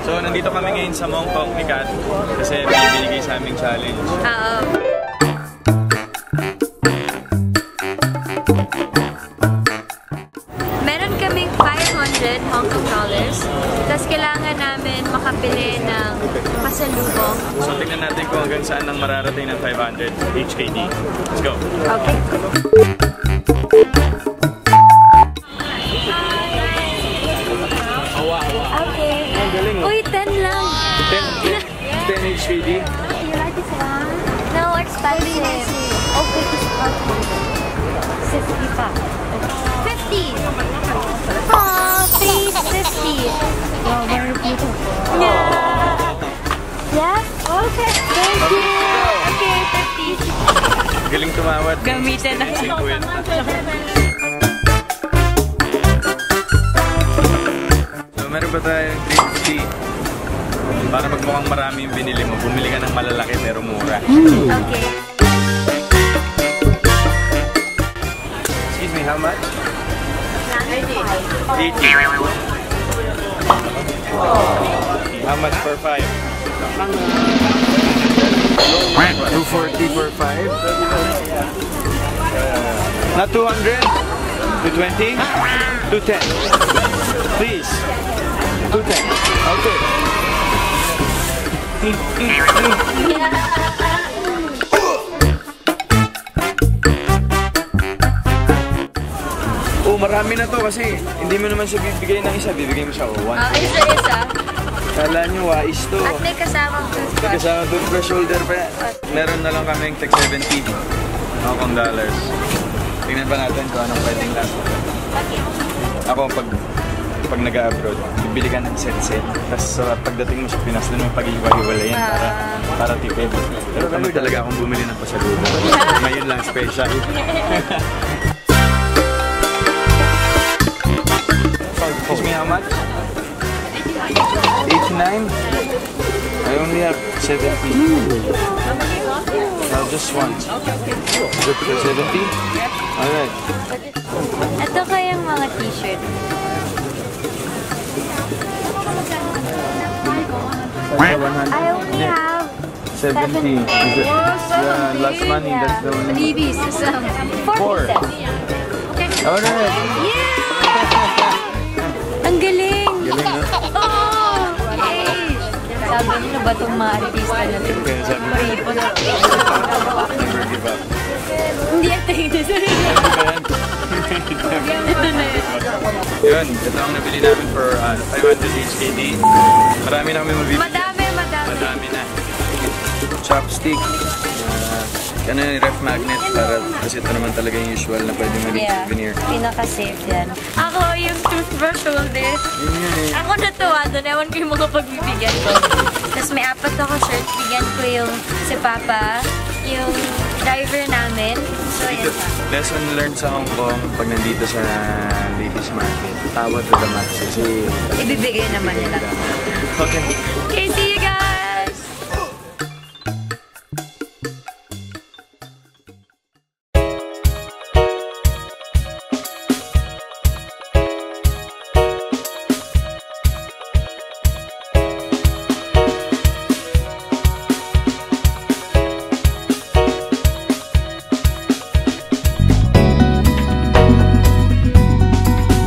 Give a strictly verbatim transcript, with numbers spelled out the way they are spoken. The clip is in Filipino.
So, nandito kami ngayon sa Mong Kong ni Kat kasi may binigay sa aming challenge. Oo. Meron kaming five hundred Hong Kong dollars. Tapos kailangan namin makapili ng pasalubong. So, tingnan natin kung hanggang saan ang mararating ng five hundred H K D. Let's go! Okay. Okay. Uy, ten lang. ten H K D? You like this one? No, expensive. Okay, fifty pa. fifty. Oh, please, fifty. Wow, very beautiful. Yeah. Yeah? Okay. Thank you. Okay, fifty. Galing tumawad. Gamitin na. fifty. So, meron pa tayong three fifty. Para magmukhang marami yung binili mo, bumili ka ng malalaki pero mura. Okay. Excuse me, how much? eighty. How much for five? two forty for five? Not two hundred? two twenty? two ten. Please. two ten. Okay. Oh, marami na to kasi hindi mo naman siya bibigay ng isa, bibigay mo siya oh, one. Ah, isa-isa. Kala nyo, wais to. At may kasamang toothbrush. May kasamang toothbrush shoulder pa. Meron na lang kaming tag seventy Hong Kong dollars. Tingnan pa natin kung anong pwedeng last. Ako, pag pag nag-abroad, bibili ka ng set-set. Tapos uh, pagdating mo sa Pinas, doon mo pag-iwa-iwalayin para, para tipid. Pero kami talaga akong bumili ng pasalubong. Ngayon lang, special. Excuse me, how much? eighty-nine? I only have seventy. I'll just one. seventy? Alright. Ito kayang mga t-shirt. I only have seventy. Is it? Yeah, last money, that's the only. Freebies, some Four. Alright. Yeah! Ang galing! Galing, no? Oh! Yay! Sabi niyo na ba itong mga artista na ito? Okay, sabi niyo. Paripo na. Never give up. Hindi ito yun. Ito na yun. Yun, ito ang nabili namin for uh, five hundred H K D. Marami na kami mabibili. Madami, madami. Madami na. Chopstick. Uh, ano yung ref magnet para kasi ito naman talaga yung usual na pwede maging Yeah, souvenir. pinaka-safe yan. Ako yung toothbrush holder. Yun yun eh. Ako natuwa doon. Ewan ko yung mga pagbibigyan ko. Tapos may apat ako shirt. Bigyan ko yung si Papa, yung driver namin. So, yan pa. Lesson learned sa Hong Kong pag nandito sa ladies market. Tawa to the max kasi Ibibigay naman nila. okay. Okay, see you guys!